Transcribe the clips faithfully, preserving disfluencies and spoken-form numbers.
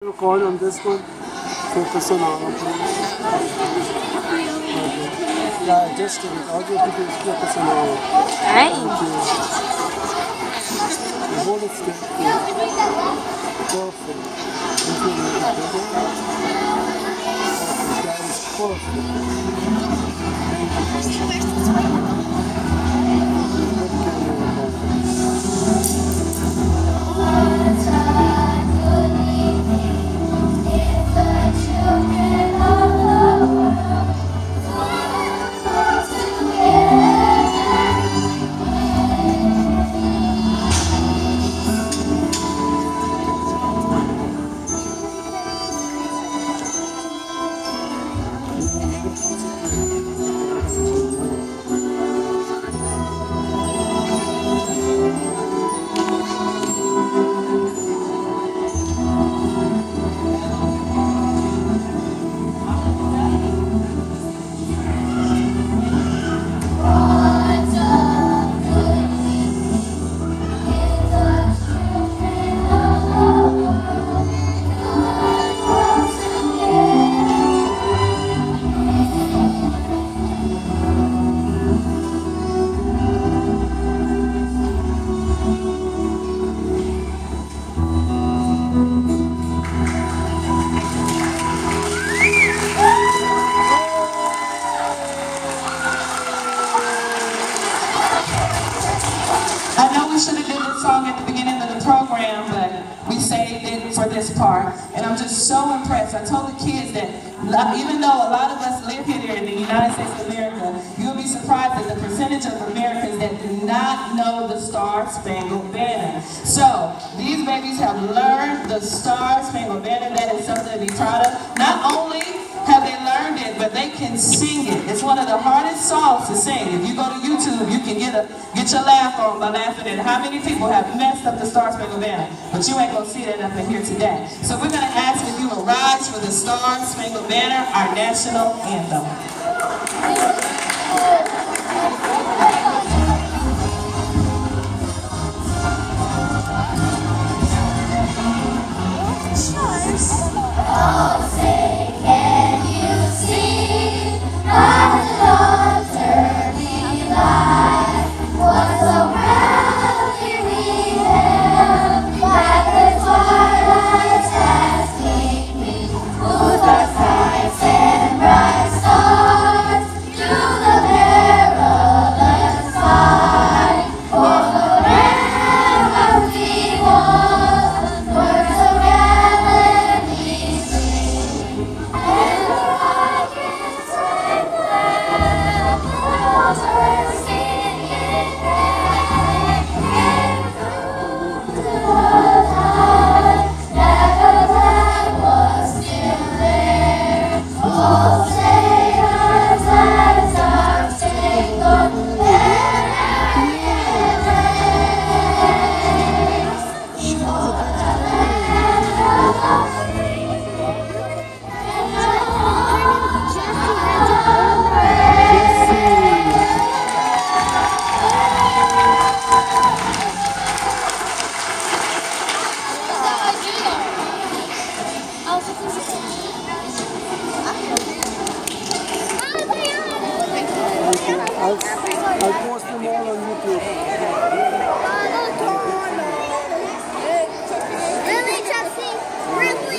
Record on this one. Focus on our please. Okay. Yeah, just do it. All you have to do is focus on our. Alright. Hold it still. Perfect. That is perfect. I know we should have did this song at the beginning of the program, but we saved it for this part. And I'm just so impressed. I told the kids that even though a lot of us live here in the United States of America, you'll be surprised at the percentage of Americans that do not know the Star Spangled Banner. So, these babies have learned the Star Spangled Banner. That is something to be proud of. Not only have they learned it, but they can sing it. It's one of the hardest songs to sing. If you go to YouTube, you can get a get your laugh on by laughing at how many people have messed up the Star Spangled Banner. But you ain't gonna see that up in here today. So we're gonna ask if you will rise for the Star Spangled Banner, our national anthem. Oh, say, can you see how the daughter be light? Was so proudly we held that the twilight has gleaming, whose dark skies and bright stars through the perilous fight. For the ram of we won, words of gallantry sing, and the rockets like that, the waters singing back, and through the tide, that the flag was still there. Oh, say our flags are spangled banner and raised, for the land of the free and the home of praise. I'll, I'll post them all on YouTube. Really, Jesse? Really?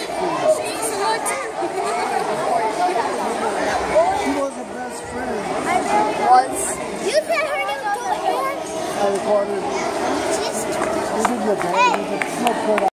She was a best friend. Was. You said her name was I recorded it. You did your best. You did so good.